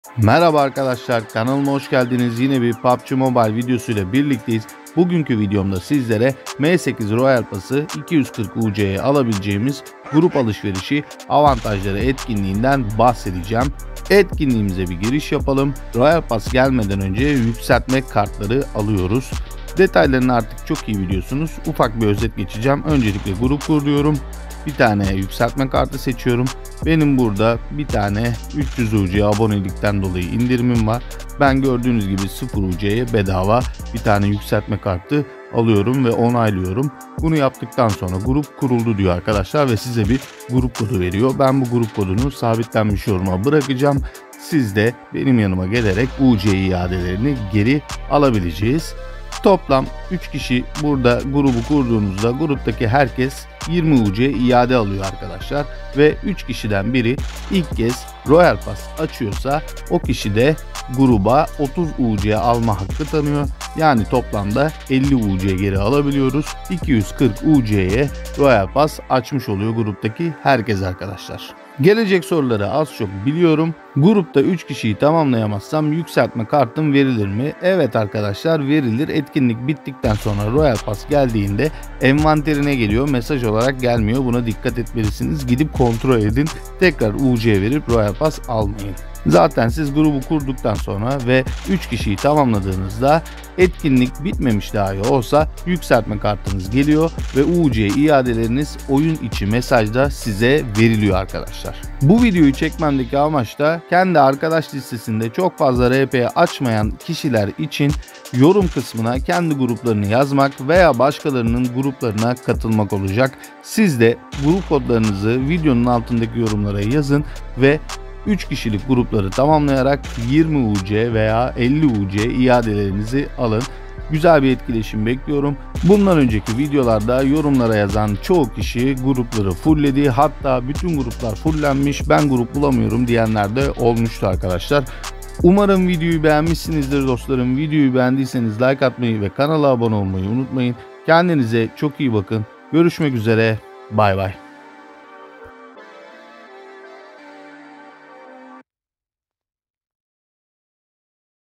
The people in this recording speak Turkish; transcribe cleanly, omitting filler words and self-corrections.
Merhaba arkadaşlar, kanalıma hoş geldiniz. Yine bir PUBG Mobile videosuyla birlikteyiz. Bugünkü videomda sizlere M8 Royal Pass'ı 240 UC'ye alabileceğimiz grup alışverişi avantajları etkinliğinden bahsedeceğim. Etkinliğimize bir giriş yapalım. Royal Pass gelmeden önce yükseltme kartları alıyoruz. Detaylarını artık çok iyi biliyorsunuz. Ufak bir özet geçeceğim. Öncelikle grup kuruyorum. Bir tane yükseltme kartı seçiyorum. Benim burada bir tane 300 UC abonelikten dolayı indirimim var. Ben gördüğünüz gibi 0 UC'ye bedava bir tane yükseltme kartı alıyorum ve onaylıyorum. Bunu yaptıktan sonra grup kuruldu diyor arkadaşlar ve size bir grup kodu veriyor. Ben bu grup kodunu sabitlenmiş yoruma bırakacağım. Siz de benim yanıma gelerek UC iadelerini geri alabileceğiz. Toplam 3 kişi burada grubu kurduğunuzda gruptaki herkes 20 UC iade alıyor arkadaşlar ve 3 kişiden biri ilk kez Royal Pass açıyorsa o kişi de gruba 30 UC alma hakkı tanıyor. Yani toplamda 50 UC geri alabiliyoruz. 240 UC'ye Royal Pass açmış oluyor gruptaki herkes arkadaşlar. Gelecek soruları az çok biliyorum. Grupta 3 kişiyi tamamlayamazsam yükseltme kartım verilir mi? Evet arkadaşlar, verilir. Etkinlik bittikten sonra Royal Pass geldiğinde envanterine geliyor. Mesaj olarak gelmiyor. Buna dikkat etmelisiniz. Gidip kontrol edin. Tekrar UC verip Royal Pass almayın. Zaten siz grubu kurduktan sonra ve 3 kişiyi tamamladığınızda etkinlik bitmemiş dahi olsa yükseltme kartınız geliyor ve UC iadeleriniz oyun içi mesajda size veriliyor arkadaşlar. Bu videoyu çekmemdeki amaç da kendi arkadaş listesinde çok fazla RP açmayan kişiler için yorum kısmına kendi gruplarını yazmak veya başkalarının gruplarına katılmak olacak. Siz de grup kodlarınızı videonun altındaki yorumlara yazın ve 3 kişilik grupları tamamlayarak 20 UC veya 50 UC iadelerinizi alın. Güzel bir etkileşim bekliyorum. Bundan önceki videolarda yorumlara yazan çoğu kişi grupları fullledi. Hatta bütün gruplar fullenmiş, ben grup bulamıyorum diyenler de olmuştu arkadaşlar. Umarım videoyu beğenmişsinizdir dostlarım. Videoyu beğendiyseniz like atmayı ve kanala abone olmayı unutmayın. Kendinize çok iyi bakın. Görüşmek üzere. Bay bay.